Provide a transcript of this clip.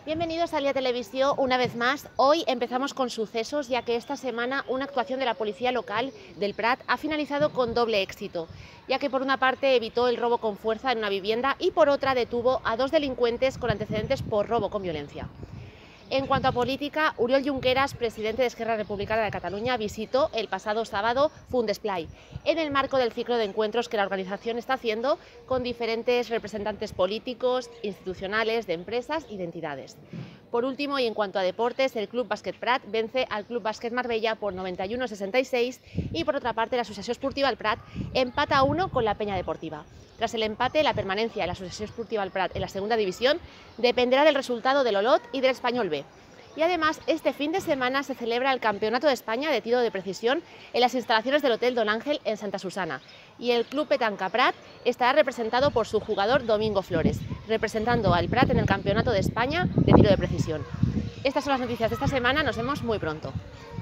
Bienvenidos a Al Día Televisión una vez más. Hoy empezamos con sucesos, ya que esta semana una actuación de la policía local del Prat ha finalizado con doble éxito, ya que por una parte evitó el robo con fuerza en una vivienda y por otra detuvo a dos delincuentes con antecedentes por robo con violencia. En cuanto a política, Oriol Junqueras, presidente de Esquerra Republicana de Cataluña, visitó el pasado sábado Fundesplai, en el marco del ciclo de encuentros que la organización está haciendo con diferentes representantes políticos, institucionales, de empresas y de entidades. Por último, y en cuanto a deportes, el Club Bàsquet Prat vence al Club Bàsquet Marbella por 91-66 y por otra parte l'Associació Esportiva El Prat empata a 1 con la Peña Deportiva. Tras el empate, la permanencia de la Asociación Esportiva El Prat en la segunda división dependerá del resultado del Olot y del Espanyol B. Y además, este fin de semana se celebra el Campeonato de España de tiro de precisión en las instalaciones del Hotel Don Ángel en Santa Susana. Y el Club Petanca Prat estará representado por su jugador Domingo Flores, representando al Prat en el Campeonato de España de tiro de precisión. Estas son las noticias de esta semana, nos vemos muy pronto.